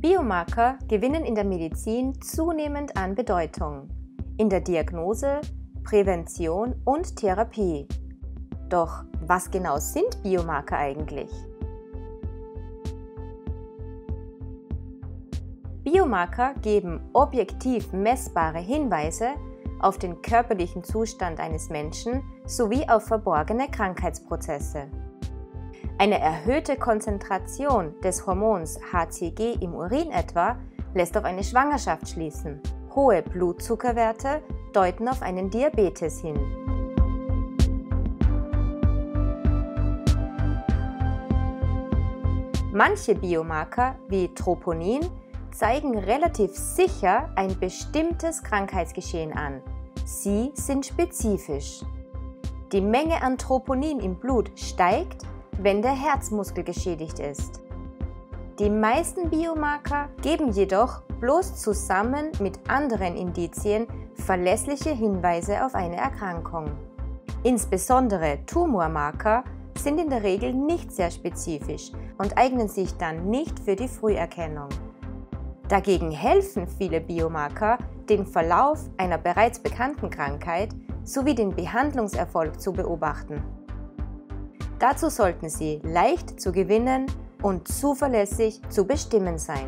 Biomarker gewinnen in der Medizin zunehmend an Bedeutung, in der Diagnose, Prävention und Therapie. Doch was genau sind Biomarker eigentlich? Biomarker geben objektiv messbare Hinweise auf den körperlichen Zustand eines Menschen sowie auf verborgene Krankheitsprozesse. Eine erhöhte Konzentration des Hormons HCG im Urin etwa lässt auf eine Schwangerschaft schließen. Hohe Blutzuckerwerte deuten auf einen Diabetes hin. Manche Biomarker wie Troponin zeigen relativ sicher ein bestimmtes Krankheitsgeschehen an. Sie sind spezifisch. Die Menge an Troponin im Blut steigt, wenn der Herzmuskel geschädigt ist. Die meisten Biomarker geben jedoch bloß zusammen mit anderen Indizien verlässliche Hinweise auf eine Erkrankung. Insbesondere Tumormarker sind in der Regel nicht sehr spezifisch und eignen sich dann nicht für die Früherkennung. Dagegen helfen viele Biomarker, den Verlauf einer bereits bekannten Krankheit sowie den Behandlungserfolg zu beobachten. Dazu sollten sie leicht zu gewinnen und zuverlässig zu bestimmen sein.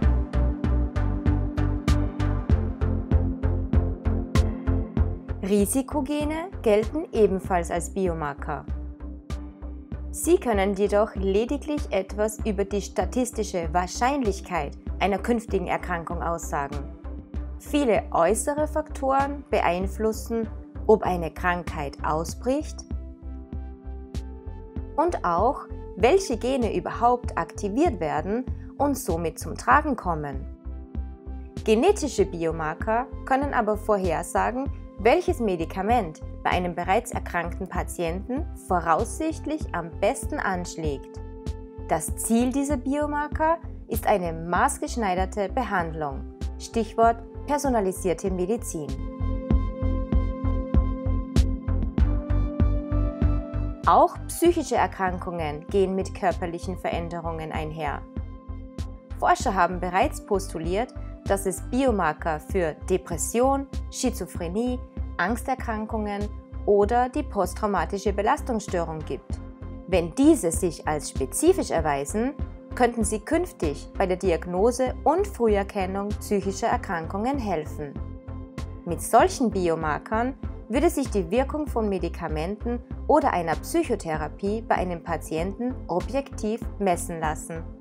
Risikogene gelten ebenfalls als Biomarker. Sie können jedoch lediglich etwas über die statistische Wahrscheinlichkeit einer künftigen Erkrankung aussagen. Viele äußere Faktoren beeinflussen, ob eine Krankheit ausbricht und auch, welche Gene überhaupt aktiviert werden und somit zum Tragen kommen. Genetische Biomarker können aber vorhersagen, welches Medikament bei einem bereits erkrankten Patienten voraussichtlich am besten anschlägt. Das Ziel dieser Biomarker ist eine maßgeschneiderte Behandlung. Stichwort personalisierte Medizin. Auch psychische Erkrankungen gehen mit körperlichen Veränderungen einher. Forscher haben bereits postuliert, dass es Biomarker für Depression, Schizophrenie, Angsterkrankungen oder die posttraumatische Belastungsstörung gibt. Wenn diese sich als spezifisch erweisen, könnten sie künftig bei der Diagnose und Früherkennung psychischer Erkrankungen helfen. Mit solchen Biomarkern würde sich die Wirkung von Medikamenten oder einer Psychotherapie bei einem Patienten objektiv messen lassen